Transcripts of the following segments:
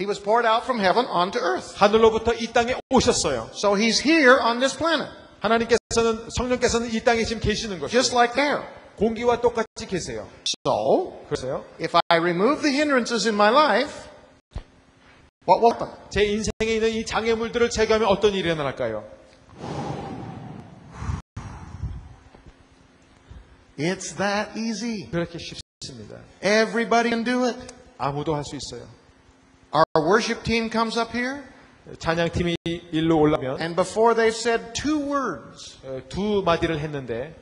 He was poured out from heaven onto earth. 하늘로부터 이 땅에 오셨어요. So he's here on this planet. 성령께서는 이 땅에 지금 계시는 것이죠. Just like air. 공기와 똑같이 계세요. So, 그래서요. if I remove the hindrances in my life, what will happen? 제 인생에 있는 이 장애물들을 제거하면 어떤 일이 일어날까요? It's that easy. 그렇게 쉽습니다. Everybody can do it. 아무도 할 수 있어요. Our worship team comes up here, 찬양팀이 일로 올라면 and before they've said 2 words, 두 마디를 했는데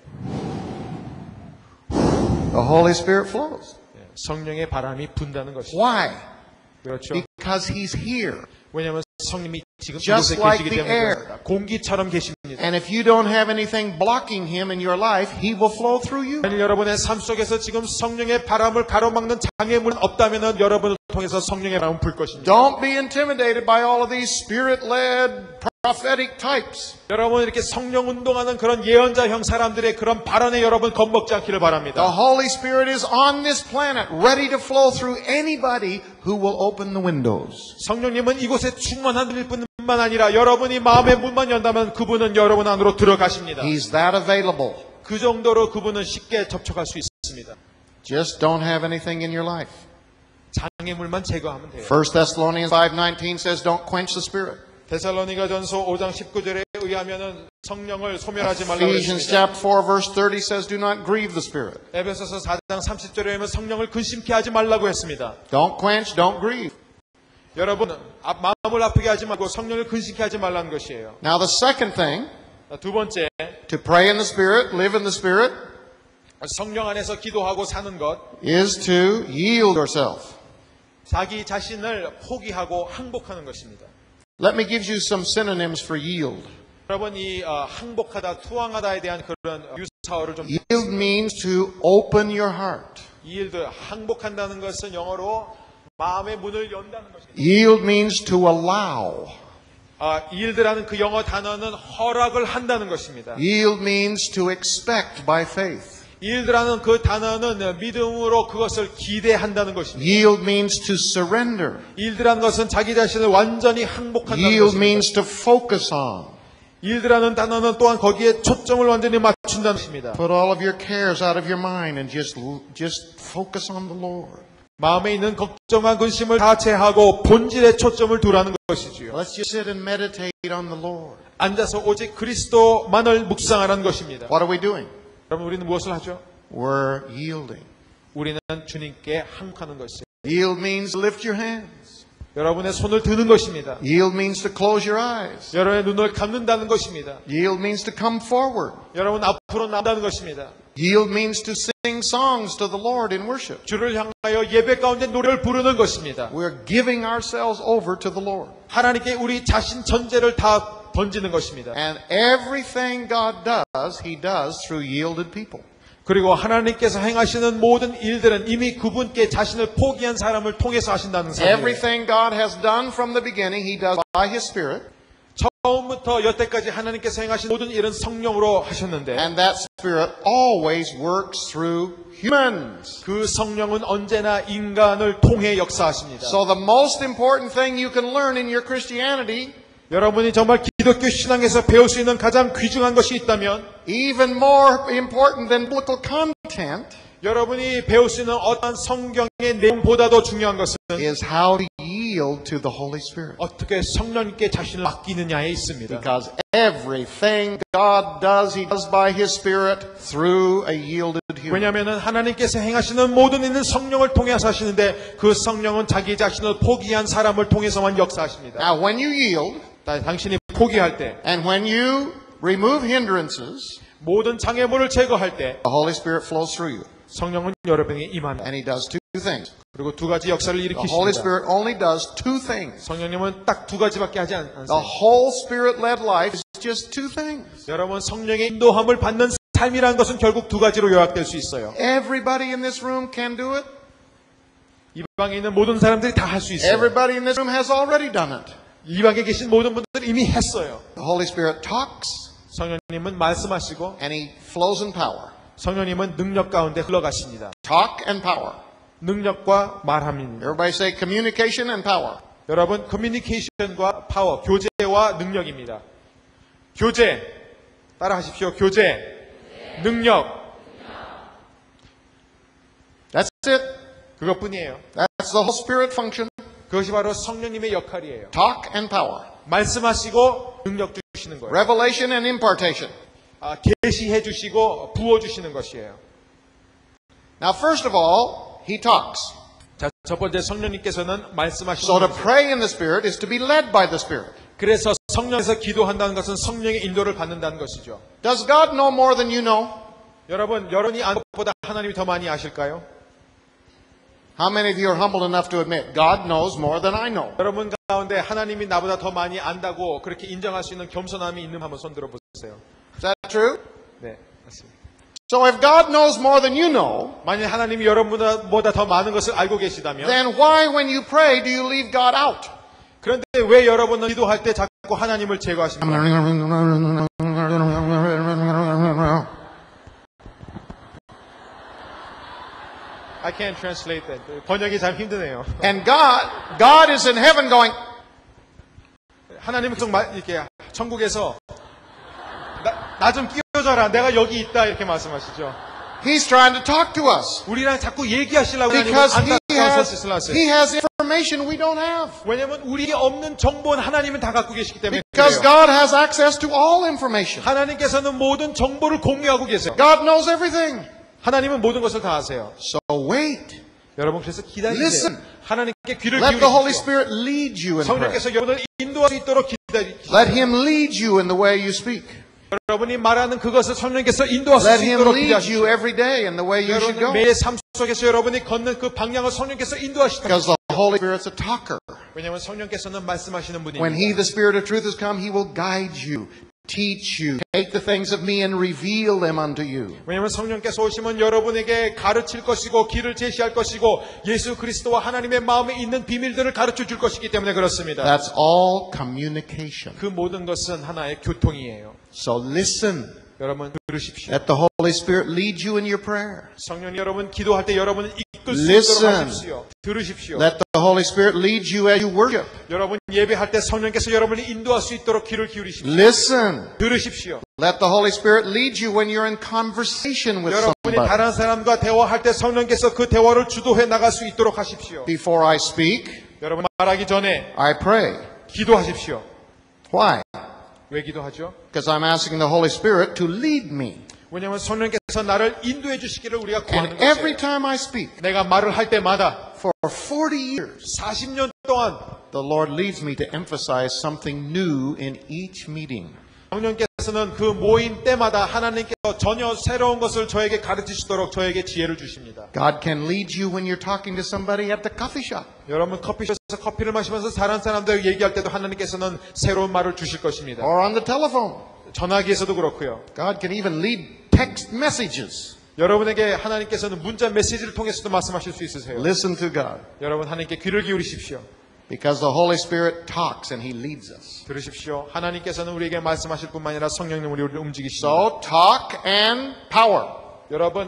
the Holy Spirit flows. 성령의 바람이 분다는 것이죠. Why? 그렇죠. Because he's here. 왜냐하면 성령이 지금 Just 이곳에 like 계시기 the 때문에 air. 그렇습니다. 공기처럼 계십니다. And if you don't have anything blocking him in your life, he will flow through you. 만일 여러분의 삶 속에서 지금 성령의 바람을 가로막는 장애물은 없다면 여러분을 통해서 성령의 바람은 불 것입니다. Don't be intimidated by all of these spirit-led prophetic types. 여러분 이렇게 성령 운동하는 그런 예언자형 사람들의 그런 발언에 여러분 겁먹지 않기를 바랍니다. The Holy Spirit is on this planet, ready to flow through anybody who will open the windows. 성령님은 이곳에 충만한 뿐만 아니라 여러분이 마음의 문만 연다면 그분은 여러분 안으로 들어가십니다. He's that available. 그 정도로 그분은 쉽게 접촉할 수 있습니다. Just don't have anything in your life. 장애물만 제거하면 돼요. 1 Thessalonians 5:19 says, don't quench the Spirit. 데살로니가전서 5장 19절에 의하면은 성령을 소멸하지 말라고 Ephesians 했습니다. chapter 4 verse 30 says, do not grieve the Spirit. 에베소서 4장 30절에 의하면 성령을 근심케 하지 말라고 했습니다. Don't quench, don't grieve. 여러분 마음을 아프게 하지 말고 성령을 근심케 하지 말라는 것이에요. Now the second thing, 두 번째, to pray in the Spirit, live in the Spirit, 성령 안에서 기도하고 사는 것, is to yield yourself. 자기 자신을 포기하고 항복하는 것입니다. Let me give you some synonyms for yield. 여러분 이 항복하다, 투항하다에 대한 그런 유사어를 좀 Yield means to open your heart. yield, 항복한다는 것은 영어로 마음의 문을 연다는 것입니다. Yield means to allow. yield라는 그 영어 단어는 허락을 한다는 것입니다. Yield means to expect by faith. yield라는 그 단어는 믿음으로 그것을 기대한다는 것입니다. Yield means to surrender. yield라는 것은 자기 자신을 완전히 항복한다는 Yield 것입니다. means to focus on. yield라는 단어는 또한 거기에 초점을 완전히 맞춘다는 것입니다. Put all of your cares out of your mind and just focus on the Lord. 마음에 있는 걱정과 근심을 다 제하고 본질에 초점을 두라는 것이지요. Let's just sit and meditate on the Lord. 앉아서 오직 그리스도만을 묵상하라는 것입니다. What are we doing? 여러분 우리는 무엇을 하죠? We're yielding. 우리는 주님께 항복하는 것이에요. Yield means lift your hands. 여러분의 손을 드는 것입니다. Yield means to close your eyes. 여러분의 눈을 감는다는 것입니다. Yield means to come forward. 여러분 앞으로 나간다는 것입니다. Yield means to sing songs to the Lord in worship. 주를 향하여 예배 가운데 노래를 부르는 것입니다. We're giving ourselves over to the Lord. 하나님께 우리 자신 전제를 다 던지는 것입니다. And everything God does, He does through yielded people. 그리고 하나님께서 행하시는 모든 일들은 이미 그분께 자신을 포기한 사람을 통해서 하신다는 사실이에요. Everything God has done from the beginning, He does by His Spirit. 처음부터 여태까지 하나님께서 행하신 모든 일은 성령으로 하셨는데 And that Spirit always works through humans. 그 성령은 언제나 인간을 통해 역사하십니다. So the most important thing you can learn in your Christianity, 여러분이 정말 기독교 신앙에서 배울 수 있는 가장 귀중한 것이 있다면 even more important than biblical content, 여러분이 배울 수 있는 어떤 성경의 내용보다도 중요한 것은 is how to yield to the Holy Spirit. 어떻게 성령님께 자신을 맡기느냐에 있습니다. Because everything God does, He does by His Spirit through a yielded human. 왜냐하면 하나님께서 행하시는 모든 일은 성령을 통해서 하시는데 그 성령은 자기 자신을 포기한 사람을 통해서만 역사하십니다. Now when you yield, 당신이 포기할 때 and when you remove hindrances, 모든 장애물을 제거할 때 the Holy Spirit flows through you. 성령은 여러분에게 임한다. And He does two things. 그리고 두 가지 역사를 The Holy 일으키십니다. Spirit only does two things. 성령님은 딱 두 가지밖에 하지 The 않습니다. whole Spirit-led life is just two things. 여러분 성령의 인도함을 받는 삶이라는 것은 결국 두 가지로 요약될 수 있어요. Everybody in this room can do it. 이 방에 있는 모든 사람들이 다 할 수 있어요. Everybody in this room has already done it. 이 방에 계신 모든 분들 이미 했어요. The Holy Spirit talks 성령님은 말씀하시고 and He flows in power. 성령님은 능력 가운데 흘러가십니다. Talk and power. 능력과 말함입니다. Everybody say communication and power. 여러분, 커뮤니케이션과 파워, 교제와 능력입니다. 교제, 따라 하십시오. 교제, 능력. That's it. 그것뿐이에요. That's the Holy Spirit function. 그것이 바로 성령님의 역할이에요. Talk and power. 말씀하시고 능력 주시는 거예요. Revelation and impartation. 계시해 주시고 부어 주시는 것이에요. Now, first of all, he talks. 자, 첫 번째 성령님께서는 말씀하시는 So to 거예요. pray in the Spirit is to be led by the Spirit. 그래서 성령에서 기도한다는 것은 성령의 인도를 받는다는 것이죠. Does God know more than you know? 여러분이 아는 것보다 하나님이 더 많이 아실까요? How many of you are humble enough to admit God knows more than I know? 여러분 가운데 하나님이 나보다 더 많이 안다고 그렇게 인정할 수 있는 겸손함이 있는 한번 손 들어보세요. Is that true? 네, 맞습니다. So if God knows more than you know, 만약 하나님이 여러분보다 더 많은 것을 알고 계시다면 then why when you pray do you leave God out? 그런데 왜 여러분은 기도할 때 자꾸 하나님을 제거하십니까? I can't translate that. 번역이 참 힘드네요. And God is in heaven going, 하나님은 계속 이렇게 천국에서 나 좀 끼워줘라. 내가 여기 있다 이렇게 말씀하시죠. He's trying to talk to us. 우리랑 자꾸 얘기하시려고 하나님은 Because 안다고 He has information we don't have. 왜냐하면 우리에게 없는 정보는 하나님은 다 갖고 계시기 때문에 Because 그래요. God has access to all information. 하나님께서는 모든 정보를 공유하고 계세요. God knows everything. 하나님은 모든 것을 다 아세요. So wait. 여러분 그래서 기다리세요. Listen. 하나님께 귀를 Let the Holy 기울이십시오. Spirit lead you in prayer. 성령께서 여러분을 인도할 수 있도록 기다리십시오. Let Him lead you in the way you speak. 여러분이 말하는 그것을 성령께서 인도하실 Let 수 Him 있도록 lead you 기다리십시오. every day in the way you should 여러분 go. 매일 삶 속에서 여러분이 걷는 그 방향을 성령께서 인도하시다. Because the Holy Spirit's a talker. 왜냐하면 성령께서는 말씀하시는 When He, 분입니다. the Spirit of truth, has come, He will guide you, teach you, take the things of me and reveal them unto you. 왜냐하면 성령께서 오시면 여러분에게 가르칠 것이고 길을 제시할 것이고 예수 그리스도와 하나님의 마음에 있는 비밀들을 가르쳐 줄 것이기 때문에 그렇습니다. That's all communication. 그 모든 것은 하나의 교통이에요. So listen. 여러분 들으십시오. Let the Holy Spirit lead you in your prayer. 성령 여러분 기도할 때 여러분을 이끌 수 Listen. 있도록 하십시오. 들으십시오. Let the Holy Spirit lead you as you worship. 여러분 예배할 때 성령께서 여러분을 인도할 수 있도록 귀를 기울이십시오. Listen. 들으십시오. Let the Holy Spirit lead you when you're in conversation with 여러분이 somebody. 다른 사람과 대화할 때 성령께서 그 대화를 주도해 나갈 수 있도록 하십시오. Before I speak, 여러분 말하기 전에 I pray. 기도하십시오. Why? 왜 기도하죠? Because I'm asking the Holy Spirit to lead me. 왜냐하면 성령께서 나를 인도해 주시기를 우리가 구하는 And every 것이에요. time I speak, 내가 말을 할 때마다 for 40 years, 40년 동안 the Lord leads me to emphasize something new in each meeting. 성령께서는 그 모임 때마다 하나님께서 전혀 새로운 것을 저에게 가르치시도록 저에게 지혜를 주십니다. God can lead you when you're talking to somebody at the coffee shop. 여러분 커피숍에서 커피를 마시면서 다른 사람들 얘기할 때도 하나님께서는 새로운 말을 주실 것입니다. Or on the telephone. 전화기에서도 그렇고요. God can even lead text messages. 여러분에게 하나님께서는 문자 메시지를 통해서도 말씀하실 수 있으세요. Listen to God. 여러분 하나님께 귀를 기울이십시오. Because the Holy Spirit talks and He leads us. 들으십시오. 하나님께서는 우리에게 말씀하실 뿐만 아니라 성령님 우리를 움직이십니다. So talk and power. 여러분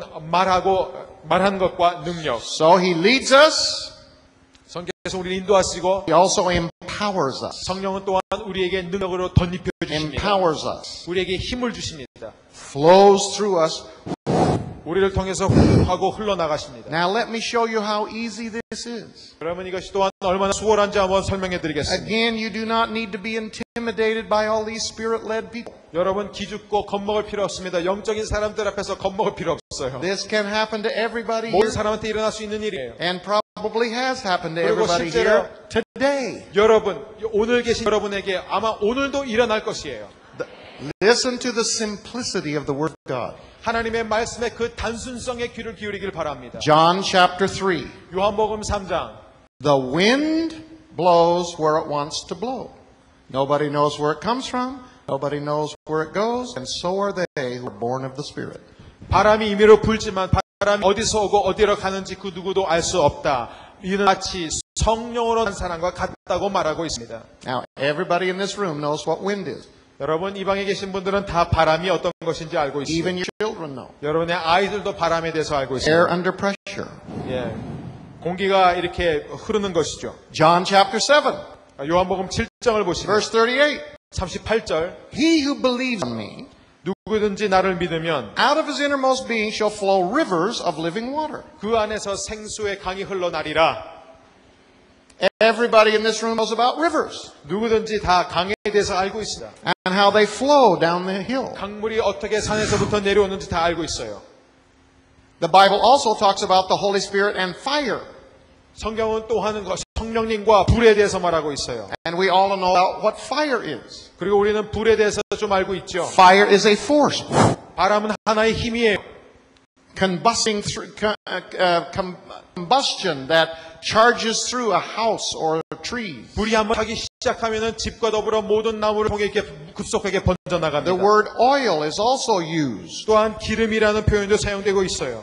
말하는 것과 능력. So He leads us. 성령께서 우리를 인도하시고 He also empowers us. 성령은 또한 우리에게 능력으로 덧입혀 주십니다. Empowers us. 우리에게 힘을 주십니다. Flows through us. 우리를 통해서 훅하고 흘러나가십니다. Now let me show you how easy this is. 여러분 이것이 또한 얼마나 수월한지 한번 설명해 드리겠습니다. Again, you do not need to be intimidated by all these Spirit-led people. 여러분 기죽고 겁먹을 필요 없습니다. 영적인 사람들 앞에서 겁먹을 필요 없어요. This can happen to everybody 모든 here 사람한테 일어날 수 있는 일이에요. and probably has happened to 그리고 everybody 실제로 here today. 여러분 오늘 계신 여러분에게 아마 오늘도 일어날 것이에요. Listen to the simplicity of the Word of God. 하나님의 말씀에 그 단순성에 귀를 기울이길 바랍니다. John chapter 3. 요한복음 3장 The wind blows where it wants to blow. Nobody knows where it comes from. Nobody knows where it goes. And so are they who are born of the Spirit. 바람이 임의로 불지만 바람이 어디서 오고 어디로 가는지 그 누구도 알 수 없다. 이는 마치 성령으로 한 사람과 같다고 말하고 있습니다. Now, everybody in this room knows what wind is. 여러분 이 방에 계신 분들은 다 바람이 어떤 것인지 알고 있어요. Even your children know. 여러분의 아이들도 바람에 대해서 알고 Air 있어요. under pressure. 예. 공기가 이렇게 흐르는 것이죠. John chapter 7, 요한복음 7장을 보시면 verse 38. 38절 He who believes on me, 누구든지 나를 믿으면 out of his innermost being shall flow rivers of living water. 그 안에서 생수의 강이 흘러나리라. Everybody in this room knows about rivers 누구든지 다 강에 대해서 알고 있습니다. and how they flow down the hill. 강물이 어떻게 산에서부터 내려오는지 다 알고 있어요. The Bible also talks about the Holy Spirit and fire. 성경은 또 하는 것, 성령님과 불에 대해서 말하고 있어요. And we all know about what fire is. 그리고 우리는 불에 대해서 좀 알고 있죠. Fire is a force 바람은 하나의 힘이에요. combusting through combustion that charges through a house or trees. 불이 한번 타기 시작하면은 집과 더불어 모든 나무를 통해 이렇게 급속하게 The 번져나갑니다. word oil is also used. 또한 기름이라는 표현도 사용되고 있어요.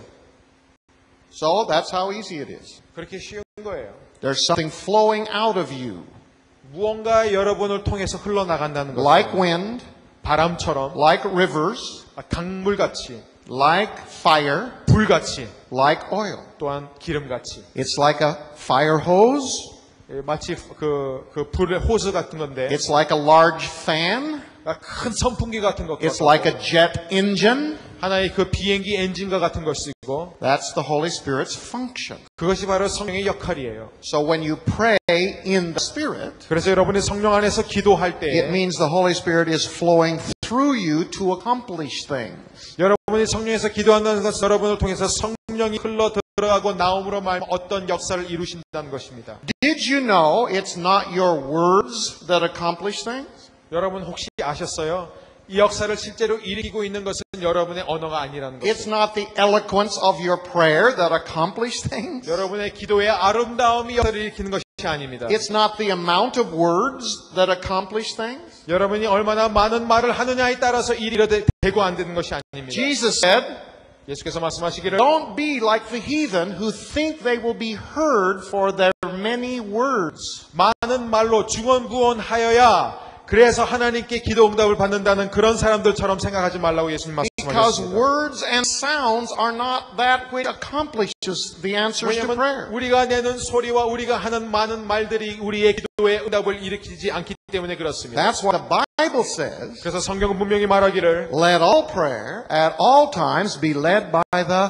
So that's how easy it is. 그렇게 쉬운 거예요. There's something flowing out of you, 무언가 여러분을 통해서 흘러나간다는 거죠. like wind, 바람처럼, like rivers, 강물같이, like fire, 불같이, like oil. 또한 기름같이. It's like a fire hose. 마치 그 불의 호스 같은 건데, It's like a large fan. 큰 선풍기 같은 것 It's 같고, like a jet engine. 하나의 그 비행기 엔진과 같은 것이고, That's the Holy Spirit's function. 그것이 바로 성령의 역할이에요. So when you pray in the Spirit, 그래서 여러분이 성령 안에서 기도할 it 때 means the Holy Spirit is flowing through you to accomplish things. 여러분이 성령에서 기도한다는 것은 여러분을 통해서 성령이 흘러 들어가고 나옴으로 말하면 어떤 역사를 이루신다는 것입니다. Did you know it's not your words that accomplish things? 여러분 혹시 아셨어요? 이 역사를 실제로 일으키고 있는 것은 여러분의 언어가 아니라는 It's 것을. not the eloquence of your prayer that accomplish things. 여러분의 기도의 아름다움이 역사를 일으키는 것이 아닙니다. It's not the amount of words that accomplish things. 여러분이 얼마나 많은 말을 하느냐에 따라서 일이 되고 안 되는 것이 아닙니다. Jesus said, 예수께서 말씀하시기를 don't be like the heathen who think they will be heard for their many words. 많은 말로 중언부언하여야 그래서 하나님께 기도 응답을 받는다는 그런 사람들처럼 생각하지 말라고 예수님 Because 말씀하셨습니다. words and sounds are not that which accomplishes the answers to prayer. 왜냐하면 우리가 내는 소리와 우리가 하는 많은 말들이 우리의 기도의 응답을 일으키지 않기 때문에 그렇습니다. That's what the Bible says. 그래서 성경은 분명히 말하기를 Let all prayer at all times be led by the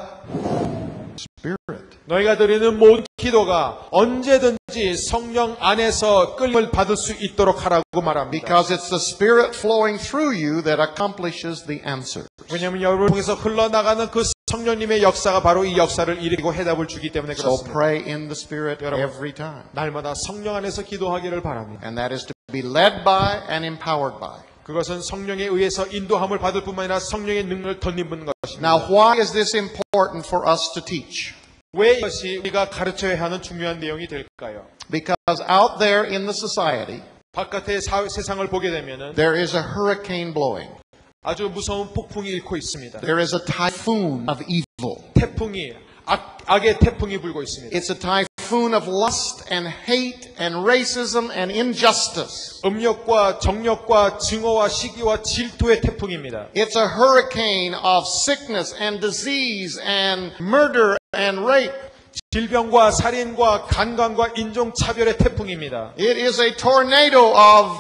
Spirit. 너희가 드리는 모든 기도가 언제든지 성령 안에서 끌림을 받을 수 있도록 하라고 말합니다. Because it's the Spirit flowing through you that accomplishes the answers. 왜냐하면 여러분을 통해서 흘러나가는 그 성령님의 역사가 바로 이 역사를 일으키고 해답을 주기 때문에 So 그렇습니다. pray in the Spirit 여러분. every time. 날마다 성령 안에서 기도하기를 바랍니다. And that is to be led by and empowered by. 그것은 성령에 의해서 인도함을 받을 뿐만 아니라 성령의 능력을 덧입는 것입니다. Now, why is this important for us to teach? 왜 이것이 우리가 가르쳐야 하는 중요한 내용이 될까요? Because out there in the society, 바깥의 세상을 보게 되면은 there is a hurricane blowing. 아주 무서운 폭풍이 일고 있습니다. There is a typhoon of evil. 태풍이 악의 태풍이 불고 있습니다. It's a typhoon of lust and hate and racism and injustice. 음욕과 정욕과 증오와 시기와 질투의 태풍입니다. It's a hurricane of sickness and disease and murder and rape. 질병과 살인과 간광과 인종차별의 태풍입니다. It is a tornado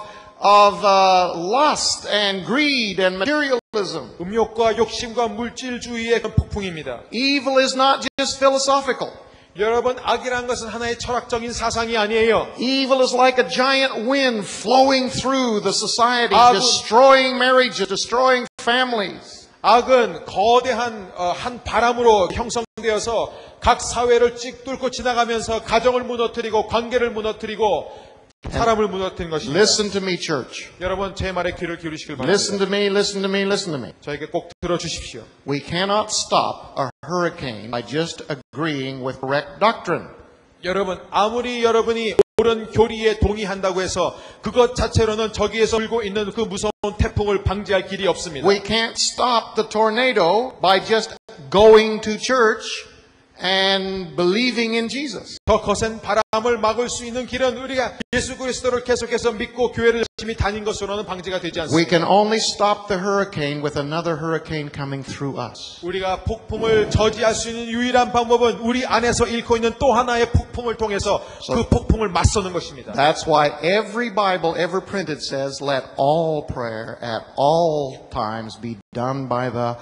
of lust and greed and materialism. 음욕과 욕심과 물질주의의 폭풍입니다. Evil is not just philosophical. 여러분, 악이라는 것은 하나의 철학적인 사상이 아니에요. Evil is like a giant wind flowing through the society, 악은- destroying marriages, destroying families. 악은 거대한 한 바람으로 형성되어서 각 사회를 뚫고 지나가면서 가정을 무너뜨리고 관계를 무너뜨리고 사람을 무너뜨리는 것입니다. Listen to me, church. 여러분, 제 말에 귀를 기울이시길 Listen 바랍니다. to me, listen to me, listen to me. 저에게 꼭 들어주십시오. We cannot stop a hurricane by just agreeing with correct doctrine. 여러분, 아무리 여러분이 옳은 교리에 동의한다고 해서 그것 자체로는 저기에서 불고 있는 그 무서운 태풍을 방지할 길이 없습니다. We can't stop the tornado by just going to church and believing in Jesus. 더 거센 바람을 막을 수 있는 길은 우리가 예수 그리스도를 계속해서 믿고 교회를 열심히 다닌 것으로는 방지가 되지 We 않습니다. can only stop the hurricane with another hurricane coming through us. 우리가 폭풍을 저지할 수 있는 유일한 방법은 우리 안에서 잃고 있는 또 하나의 폭풍을 통해서 그 폭풍을 맞서는 것입니다. That's why every Bible ever printed says, let all prayer at all times be done by the.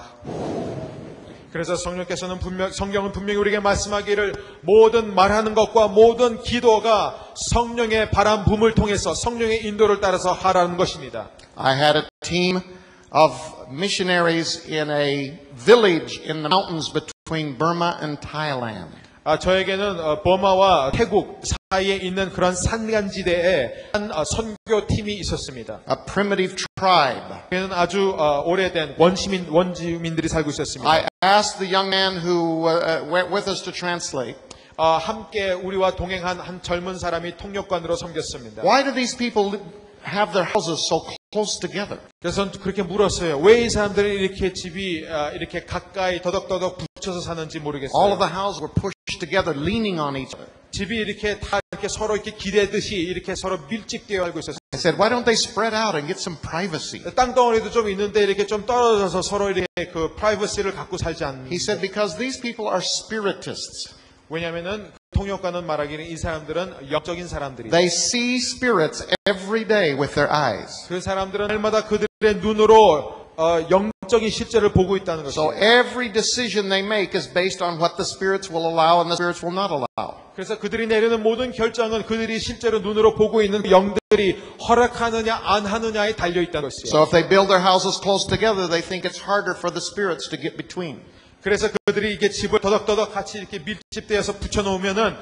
그래서 성령께서는 성경은 분명히 우리에게 말씀하기를 모든 말하는 것과 모든 기도가 성령의 바람 부음을 통해서 성령의 인도를 따라서 하라는 것입니다. I had a team of missionaries in a village in the mountains between Burma and Thailand. 저에게는 버마와 태국 사이에 있는 그런 산간지대에 한 선교팀이 있었습니다. A primitive tribe. 그는 아주 오래된 원주민들이 살고 있었습니다. I asked the young man who went with us to translate, 함께 우리와 동행한 한 젊은 사람이 통역관으로 섬겼습니다. why do these people have their houses so close together? 그래서 그렇게 물었어요. 왜 이 사람들이 이렇게 집이 이렇게 가까이 더덕더덕 붙여서 사는지 All 모르겠어요. of the houses were pushed together, leaning on each other. 집이 이렇게 다 이렇게 서로 이렇게 기대듯이 이렇게 서로 밀집되어 알고 있었어요. I said, why don't they spread out and get some privacy? 땅덩어리도 좀 있는데 이렇게 좀 떨어져서 서로 이렇게 그 프라이버시를 갖고 살지 않는. He said, because these people are spiritists. 왜냐하면은 통역가는 말하기는 이 사람들은 영적인 사람들이에요. They see spirits every day with their eyes. 그 사람들은 날마다 그들의 눈으로 영적인 실제를 보고 있다는 So 것이에요. every decision they make is based on what the spirits will allow and the spirits will not allow. 그래서 그들이 내리는 모든 결정은 그들이 실제로 눈으로 보고 있는 영들이 허락하느냐 안 하느냐에 달려 있다는 것이에요. So if they build their houses close together, they think it's harder for the spirits to get between. 그래서 그들이 이게 집을 더덕더덕 같이 이렇게 밀집되어서 붙여놓으면은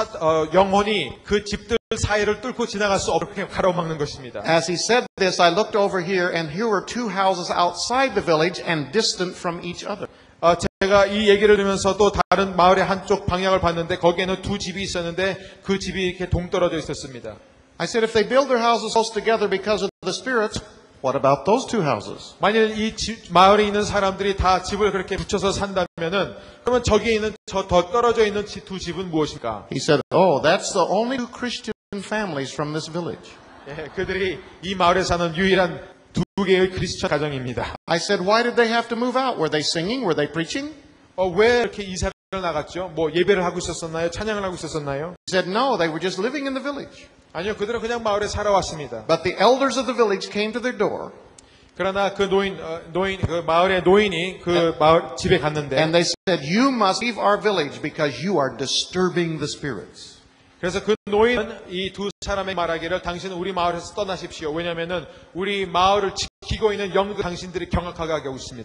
영혼이 그 집들 사이를 뚫고 지나갈 수 없게 가로막는 것입니다. As he said this, I looked over here, and here were two houses outside the village and distant from each other. 제가 이 얘기를 들으면서 또 다른 마을의 한쪽 방향을 봤는데 거기에는 두 집이 있었는데 그 집이 이렇게 동떨어져 있었습니다. I said, if they build their houses close together because of the spirits, what about those two houses? 만일 이 마을에 있는 사람들이 다 집을 그렇게 붙여서 산다면은 그러면 저기에 있는 저 더 떨어져 있는 두 집은 무엇일까? He said, oh, that's the only two Christian families from this village. 그들이 이 마을에 사는 유일한 두 개의 크리스천 가정입니다. I said, why did they have to move out? Were they singing? Were they preaching? 왜 이렇게 이사를 나갔죠? 뭐 예배를 하고 있었었나요? 찬양을 하고 있었었나요? He said, no, they were just living in the village. 아니요, 그들은 그냥 마을에 살아왔습니다. But the elders of the village came to their door, 그러나 그 그 마을의 노인이 그 마을 집에 갔는데, and they said, you must leave our village because you are disturbing the spirits. 그래서 그 노인은 이 두 사람의 말하기를 당신은 우리 마을에서 떠나십시오. 왜냐하면은 우리 마을을 지키고 있는 영들 당신들이 경악하게 하고 있습니다.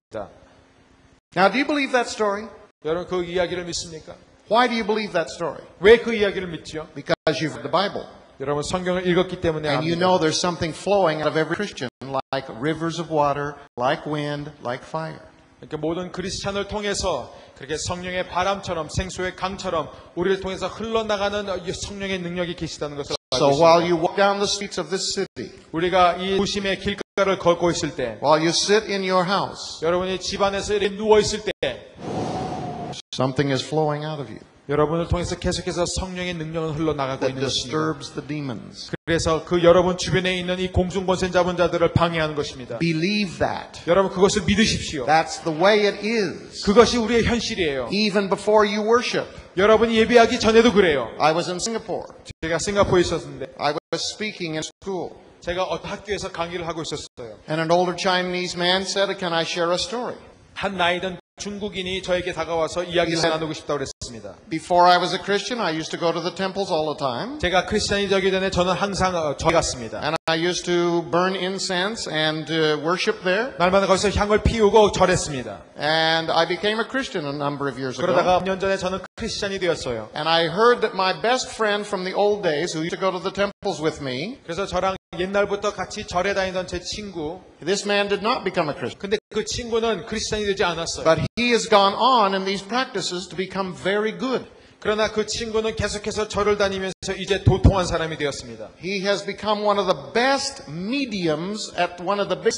Now, do you believe that story? 여러분 그 이야기를 믿습니까? Why do you believe that story? 왜 그 이야기를 믿죠? Because you've read the Bible. 여러분 성경을 읽었기 때문에 And you 압니다. know there's something flowing out of every Christian, like rivers of water, like wind, like fire. 그러니까 모든 크리스찬을 통해서 그렇게 성령의 바람처럼 생수의 강처럼 우리를 통해서 흘러나가는 성령의 능력이 계시다는 것을 So 알고 while 있습니다. you walk down the streets of this city, 우리가 이 도심의 길가를 걷고 있을 때, while you sit in your house, 여러분이 집안에서 이렇게 누워 있을 때, something is flowing out of you 여러분을 통해서 계속해서 성령의 능력은 흘러나가고 that 있는 것입니다. disturbs the demons. 그래서 그 여러분 주변에 있는 이 공중권세 잡은 자들을 방해하는 것입니다. Believe that. 여러분 그것을 믿으십시오. That's the way it is. 그것이 우리의 현실이에요. Even before you worship. 여러분이 예배하기 전에도 그래요. I was in Singapore. 제가 싱가포르에 있었는데 I was speaking in school. 제가 어떤 학교에서 강의를 하고 있었어요. And an older Chinese man said, can I share a story? 한 나이든 중국인이 저에게 다가와서 이야기를 나누고 싶다고 그랬습니다. Before I was a Christian, I used to go to the temples all the time. 제가 크리스찬이 되기 전에 저는 항상 절에 갔습니다. And I used to burn incense and worship there. 날마다 거기서 향을 피우고 절했습니다. And I became a Christian a number of years ago. 그러다가 5년 전에 저는 크리스찬이 되었어요. And I heard that my best friend from the old days, who used to go to the temples with me, 그래서 저랑 옛날부터 같이 절에 다니던 제 친구, this man did not become a Christian. 근데 그 친구는 크리스찬이 되지 않았어요. But he has gone on in these practices to become very good. 그러나 그 친구는 계속해서 절을 다니면서 이제 도통한 사람이 되었습니다. He has become one of the best mediums at one of the biggest temples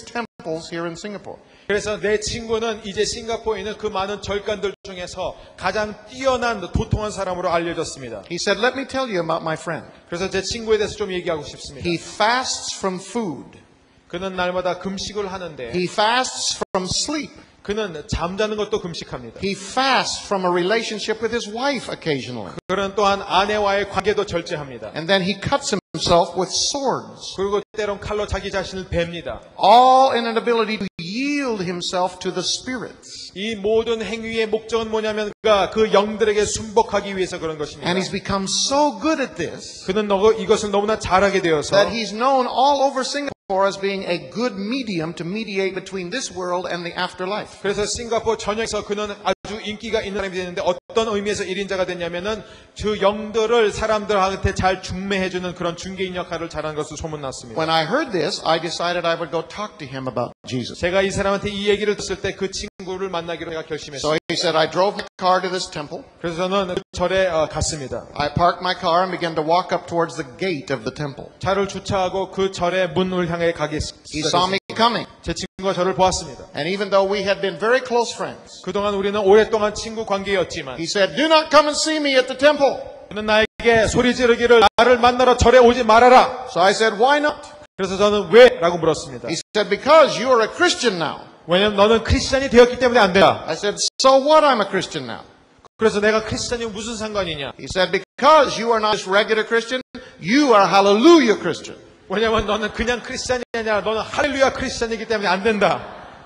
temples here in Singapore. 그래서 내 친구는 이제 싱가포르에 있는 그 많은 절간들 중에서 가장 뛰어난 도통한 사람으로 알려졌습니다. He said, let me tell you about my friend. 그래서 제 친구에 대해서 좀 얘기하고 싶습니다. He fasts from food. 그는 날마다 금식을 하는데 He fasts from sleep. 그는 잠자는 것도 금식합니다. He fasts from a relationship with his wife occasionally. 그는 또한 아내와의 관계도 절제합니다. And then he cuts himself with swords. 그리고 때론 칼로 자기 자신을 뱁니다. All in an ability to yield himself to the spirits. 이 모든 행위의 목적은 뭐냐면 그가 그 영들에게 순복하기 위해서 그런 것입니다. And he's become so good at this 그는 이것을 너무나 잘하게 되어서 that he's known all over Singapore as being a good medium to mediate between this world and the afterlife. 그래서 싱가포르 전역에서 그는 아주 인기가 있는 사람이 됐는데 어떤 의미에서 1인자가 됐냐면은 그 영들을 사람들한테 잘 중매해주는 그런 중개인 역할을 잘하는 것으로 소문났습니다. When I heard this, I decided I would go talk to him about Jesus. 제가 이 사람한테 이 얘기를 듣을 때 그 친구를 만나기로 제가 결심했어요. So he said, I drove my car to this temple. 그래서 저는 그 절에 갔습니다. I parked my car and began to walk up towards the gate of the temple. 차를 주차하고 그 절의 문을 향해 가기 He saw me 시작했습니다. coming. 제 친구가 저를 보았습니다. And even though we had been very close friends, 그동안 우리는 오랫동안 친구 관계였지만 he said, do not come and see me at the temple. 그는 나에게 소리 지르기를 나를 만나러 절에 오지 말아라. So I said, why not? 그래서 저는 왜? 라고 물었습니다. He said, because you are a Christian now. 왜냐면 너는 크리스찬이 되었기 때문에 안 된다. I said, so what? I'm a Christian now. 그래서 내가 크리스찬이 무슨 상관이냐. He said, because you are not just regular Christian, you are hallelujah Christian. 왜냐면 너는 그냥 크리스찬이 아니라 너는 할렐루야 크리스찬이기 때문에 안 된다.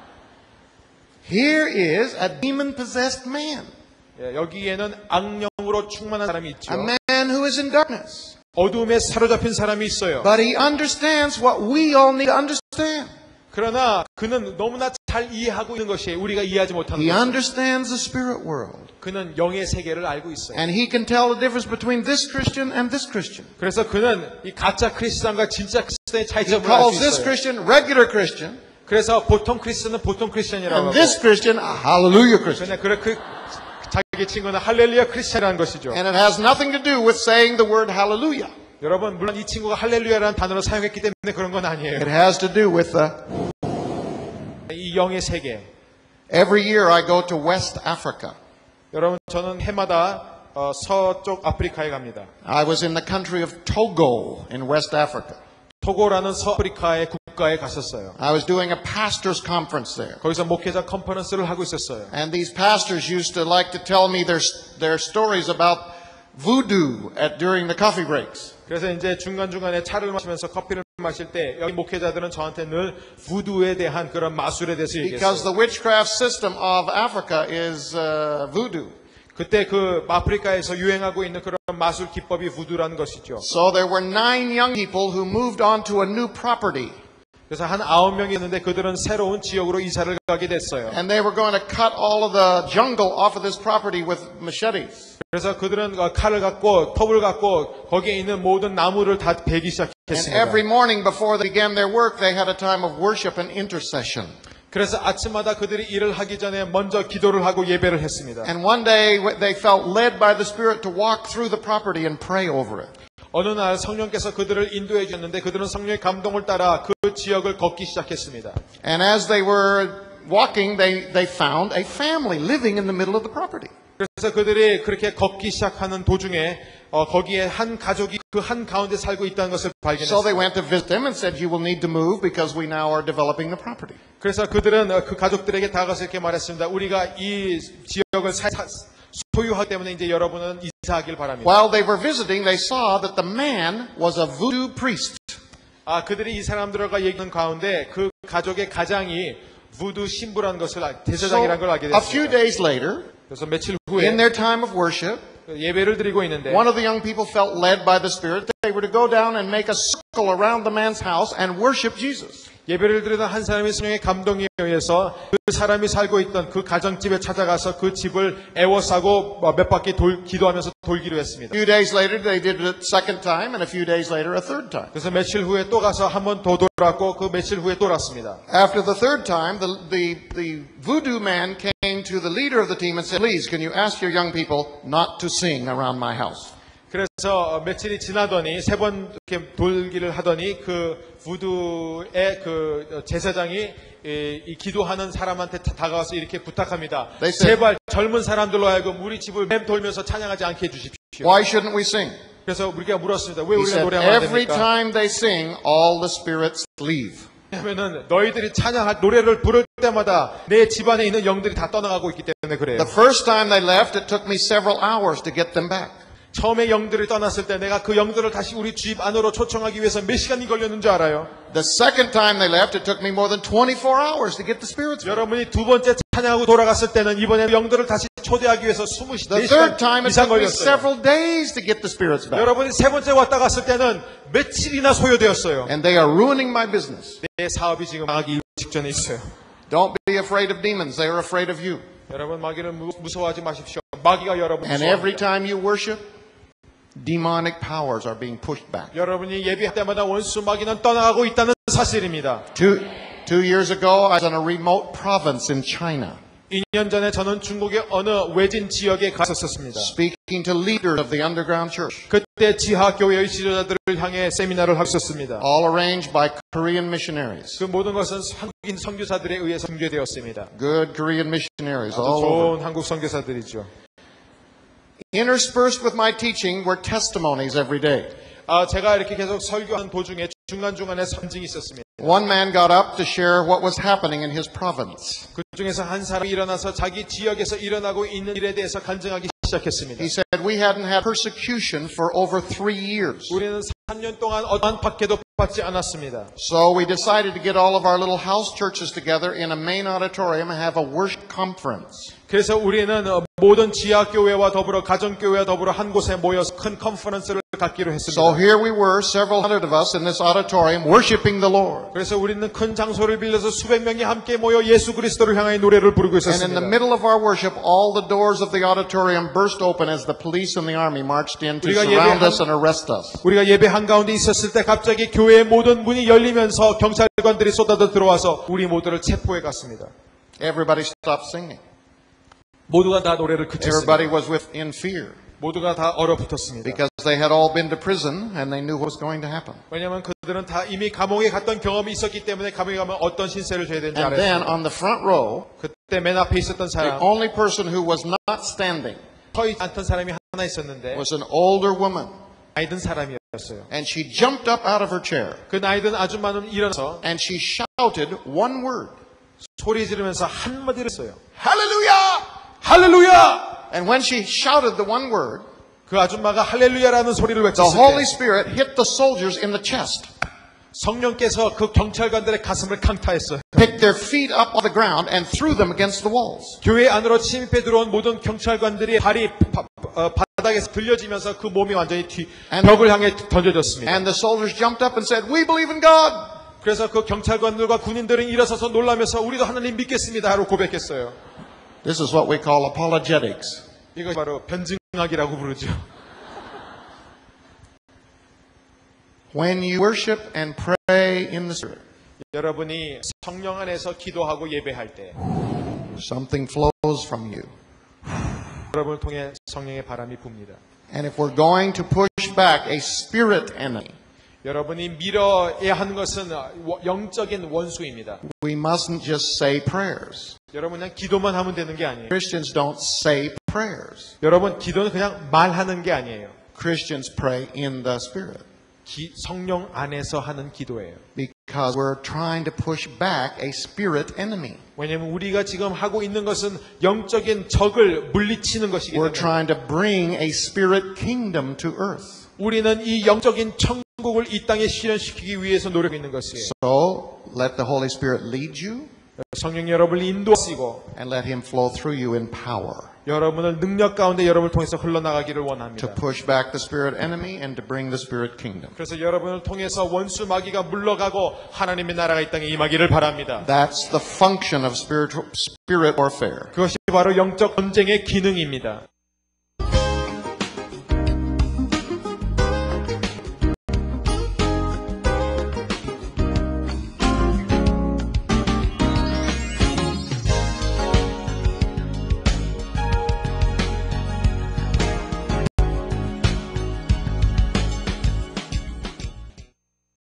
Here is a demon-possessed man. 예, 여기에는 악령으로 충만한 사람이 있죠. A man who is in darkness. 어둠에 사로잡힌 사람이 있어요. But he understands what we all need to understand. 그러나 그는 너무나 잘 이해하고 있는 것이 우리가 이해하지 못하는 He 것이죠. understands the spirit world. 그는 영의 세계를 알고 있어요. And he can tell the difference between this Christian and this Christian. 그래서 그는 이 가짜 크리스찬과 진짜 크리스찬의 He 차이점을 알 calls 수 this 있어요. Christian regular Christian, 그래서 보통 크리스찬은 보통 크리스찬이라고 and 하고 this Christian a hallelujah Christian. 그냥 자기 친구는 할렐루야 크리스찬이라는 것이죠. And it has nothing to do with saying the word hallelujah. 여러분 물론 이 친구가 할렐루야라는 단어를 사용했기 때문에 그런 건 아니에요. It has to do with the... 이 영의 세계. Every year I go to West Africa. 여러분 저는 해마다 서쪽 아프리카에 갑니다. I was in the country of Togo in West Africa. 토고라는 서아프리카의 국가에 갔었어요. I was doing a pastors conference there. 거기서 목회자 컨퍼런스를 하고 있었어요. And these pastors used to like to tell me their stories about voodoo during the coffee breaks. 그래서 이제 중간중간에 차를 마시면서 커피를 마실 때 여기 목회자들은 저한테 늘 부두에 대한 그런 마술에 대해서 Because 얘기했어요. the witchcraft system of Africa is voodoo. 그때 그 아프리카에서 유행하고 있는 그런 마술 기법이 부두라는 것이죠. So there were 9 young people who moved on to a new property. 그래서 한 9명이 있는데 그들은 새로운 지역으로 이사를 가게 됐어요. And they were going to cut all of the jungle off of this property with machetes. 그래서 그들은 칼을 갖고 톱을 갖고 거기에 있는 모든 나무를 다 베기 And 시작했습니다. every morning before they began their work, they had a time of worship and intercession. 그래서 아침마다 그들이 일을 하기 전에 먼저 기도를 하고 예배를 했습니다. And one day they felt led by the Spirit to walk through the property and pray over it. 어느 날 성령께서 그들을 인도해 주셨는데 그들은 성령의 감동을 따라 그 지역을 걷기 시작했습니다. And as they were walking, they found a family living in the middle of the property. 그래서 그들이 그렇게 걷기 시작하는 도중에 거기에 한 가족이 그 한 가운데 살고 있다는 것을 So they 발견했어요. went to visit them and said, you will need to move because we now are developing the property. 그래서 그들은 그 가족들에게 다가가서 이렇게 말했습니다. 우리가 이 지역을 소유하기 때문에 이제 여러분은 이사하길 바랍니다. While they were visiting, they saw that the man was a voodoo priest. 그들이 이 사람들과 얘기하는 가운데 그 가족의 가장이 부두 신부라는 것을 So 대제사장이라는 걸 알게 a few 됐습니다. days later, 그래서 며칠 in 후에 their time of worship, 예배를 드리고 있는데 one of the young people felt led by the Spirit. They were to go down and make a circle around the man's house and worship Jesus. 예배를 드리던 한 사람이 성령의 감동에 의해서 그 사람이 살고 있던 그 가정집에 찾아가서 그 집을 애워싸고 몇 바퀴 기도하면서 돌기로 했습니다. A few days later, they did it a second time, and a few days later, a third time. 그래서 며칠 후에 또 가서 한 번 더 돌았고 그 며칠 후에 또 돌았습니다. After the third time, the voodoo man came to the leader of the team and said, please, can you ask your young people not to sing around my house? 그래서 며칠이 지나더니 세 번 이렇게 돌기를 하더니 그 부두의 그 제사장이 이 기도하는 사람한테 다가와서 이렇게 부탁합니다. They said- 제발 젊은 사람들로 하여금 우리 집을 맴돌면서 찬양하지 않게 해주십시오. Why shouldn't we sing? 그래서 우리가 물었습니다. 왜 He 우리가 said, 노래하면 안 every 됩니까? time they sing, all the spirits leave. 왜냐면은 너희들이 찬양할 노래를 부를 때마다 내 집안에 있는 영들이 다 떠나가고 있기 때문에 그래요. The first time they left, it took me several hours to get them back. 처음에 영들이 떠났을 때 내가 그 영들을 다시 우리 집 안으로 초청하기 위해서 몇 시간이 걸렸는 줄 알아요? The second time they left, it took me more than 24 hours to get the spirits back. 여러분이 두 번째 찬양하고 돌아갔을 때는 이번에 영들을 다시 초대하기 위해서 The third time, 24시간 it 이상 took me 걸렸어요. several days to get the spirits back. 여러분이 세 번째 왔다 갔을 때는 며칠이나 소요되었어요. And they are ruining my business. 내 사업이 지금 망하기 직전에 있어요. Don't be afraid of demons. They are afraid of you. 여러분 마귀를 무서워하지 마십시오. 마귀가 여러분 And every 무서워합니다. time you worship, demonic powers are being pushed back. 여러분이 예배할 때마다 원수 마귀는 떠나가고 있다는 사실입니다. Two years ago, I was in a remote province in China, 2년 전에 저는 중국의 어느 외진 지역에 갔었습니다. speaking to leaders of the underground church, 그때 지하 교회의 지도자들을 향해 세미나를 하고 있었습니다. all arranged by Korean missionaries. 그 모든 것은 한국인 선교사들에 의해서 중재되었습니다. Good Korean missionaries 아주 all over. 좋은 한국 선교사들이죠. Interspersed with my teaching were testimonies every day. 제가 이렇게 계속 설교하는 도중에 중간중간에 선증이 있었습니다. One man got up to share what was happening in his province. 그 중에서 한 사람이 일어나서 자기 지역에서 일어나고 있는 일에 대해서 간증하기 시작했습니다. He said, we hadn't had persecution for over 3 years. 우리는 3년 동안 어떠한 박해도 받지 않았습니다. So we decided to get all of our little house churches together in a main auditorium and have a worship conference. 그래서 우리는 모든 지하교회와 더불어 가정교회와 더불어 한 곳에 모여서 큰 컨퍼런스를 갖기로 So 했습니다. here we were, several hundred of us in this auditorium, worshiping the Lord. 그래서 우리는 큰 장소를 빌려서 수백 명이 함께 모여 예수 그리스도를 향하여 노래를 부르고 And in the 있었습니다. middle of our worship, all the doors of the auditorium burst open as the police and the army marched in to 우리가 surround 예배한- us and arrest us. 우리가 예배 한가운데 있었을 때 갑자기 교회의 모든 문이 열리면서 경찰관들이 쏟아져 들어와서 우리 모두를 체포해 갔습니다. Everybody stopped singing. 모두가 다 노래를 Everybody 그쳤습니다. was in fear 모두가 다 얼어붙었습니다. because they had all been to prison and they knew what was going to happen. 왜냐하면 그들은 다 이미 감옥에 갔던 경험이 있었기 때문에 감옥에 가면 어떤 신세를 져야 되는지 And then 알았습니다. on the front row, 그때 맨 앞에 있었던 the 사람, only person who was not standing 서 있지 않던 사람이 하나 있었는데 was an older woman. 나이 든 사람이었어요. And she jumped up out of her chair 그 나이 든 아줌마는 일어나서 and she shouted one word, 소리 지르면서 한마디를 했어요. Hallelujah! 할렐루야! And when she shouted the one word, 그 아줌마가 할렐루야라는 소리를 the 외쳤을 Holy 때 Spirit hit the soldiers in the chest, 성령께서 그 경찰관들의 가슴을 강타했어요. picked their feet up off the ground and threw them against the walls. 교회 안으로 침입해 들어온 모든 경찰관들이 발이 바닥에서 들려지면서 그 몸이 완전히 벽을 향해 던져졌습니다. And the soldiers jumped up and said, we believe in God. 그래서 그 경찰관들과 군인들은 일어서서 놀라면서 우리도 하나님 믿겠습니다 하고 고백했어요. This is what we call apologetics. 이거 바로 변증학이라고 부르죠. When you worship and pray in the Spirit, 여러분이 성령 안에서 기도하고 예배할 때 something flows from you. 여러분을 통해 성령의 바람이 붑니다. And if we're going to push back a spirit enemy, 여러분이 밀어야 하는 것은 영적인 원수입니다. we mustn't just say prayers. 여러분 그냥 기도만 하면 되는 게 아니에요. Christians don't say prayers. 여러분 기도는 그냥 말하는 게 아니에요. Christians pray in the Spirit 성령 안에서 하는 기도예요. because we're trying to push back a spirit enemy. 왜냐하면 우리가 지금 하고 있는 것은 영적인 적을 물리치는 것이기 We're 때문에 trying to bring a spirit kingdom to earth. 우리는 이 영적인 천국을 이 땅에 실현시키기 위해서 노력하고 있는 것이에요. So let the Holy Spirit lead you 성령 여러분을 인도하시고 and let Him flow through you in power 여러분을 능력 가운데 여러분을 통해서 흘러나가기를 to 원합니다. push back the spirit enemy and to bring the spirit kingdom. 그래서 여러분을 통해서 원수 마귀가 물러가고 하나님의 나라가 이 땅에 임하기를 바랍니다. That's the function of spirit warfare. 그것이 바로 영적 전쟁의 기능입니다.